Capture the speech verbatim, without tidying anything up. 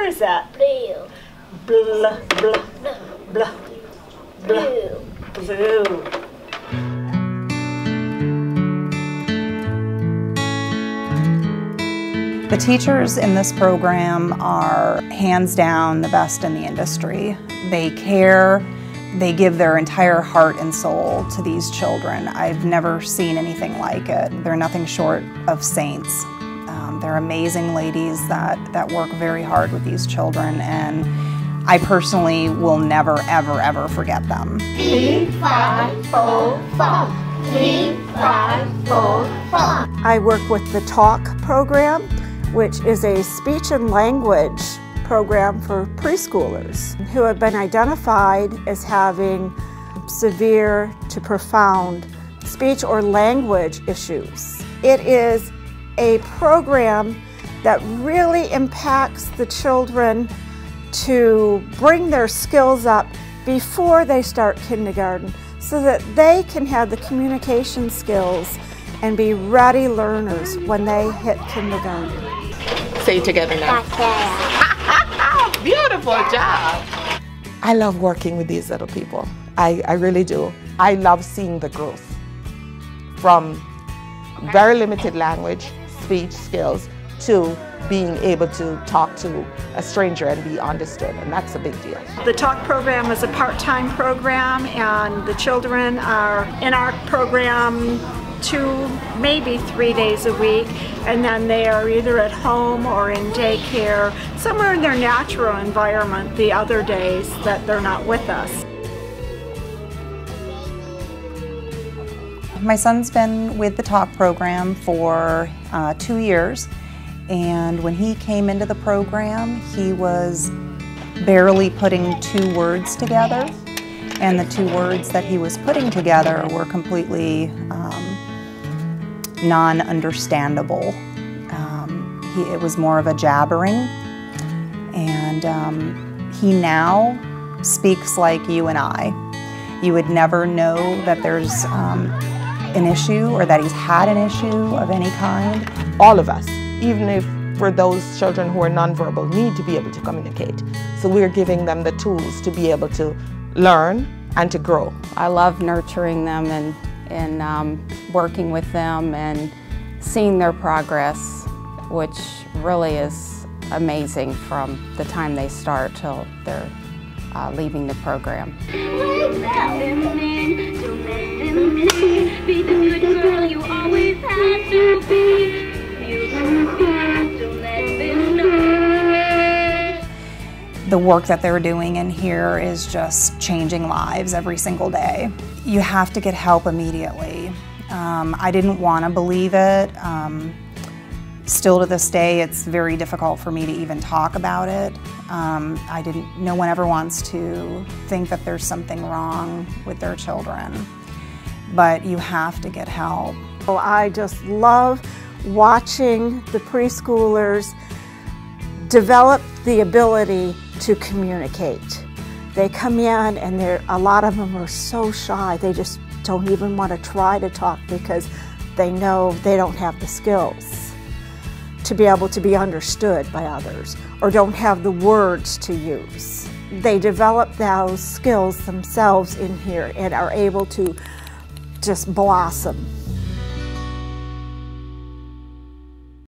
color is that? Blue. Blah, blah, blah, Blue. blue. The teachers in this program are hands down the best in the industry. They care, they give their entire heart and soul to these children. I've never seen anything like it. They're nothing short of saints. Um, they're amazing ladies that, that work very hard with these children, and I personally will never, ever, ever forget them. Three, five, four, five. Three, five, four, five. I work with the TALK program, which is a speech and language program for preschoolers who have been identified as having severe to profound speech or language issues. It is a program that really impacts the children to bring their skills up before they start kindergarten so that they can have the communication skills and be ready learners when they hit kindergarten. Say it together now. Beautiful job. I love working with these little people. I, I really do. I love seeing the growth from very limited language, speech skills, to being able to talk to a stranger and be understood, and that's a big deal. The TALK program is a part-time program, and the children are in our program two, maybe three days a week, and then they are either at home or in daycare, somewhere in their natural environment the other days that they're not with us. My son's been with the TALK program for uh, two years, and when he came into the program, he was barely putting two words together, and the two words that he was putting together were completely um, non-understandable. Um, he, it was more of a jabbering, and um, he now speaks like you and I. You would never know that there's um, an issue or that he's had an issue of any kind. All of us, even if for those children who are nonverbal, need to be able to communicate. So we're giving them the tools to be able to learn and to grow. I love nurturing them and, and um, working with them and seeing their progress, which really is amazing from the time they start till they're uh, leaving the program. Be the good girl you always had to be. The work that they're doing in here is just changing lives every single day. You have to get help immediately. Um, I didn't want to believe it. Um, still to this day, it's very difficult for me to even talk about it. Um, I didn't, no one ever wants to think that there's something wrong with their children, but you have to get help. Well, I just love watching the preschoolers develop the ability to communicate. They come in and they're, a lot of them are so shy, they just don't even want to try to talk because they know they don't have the skills to be able to be understood by others or don't have the words to use. They develop those skills themselves in here and are able to just blossom.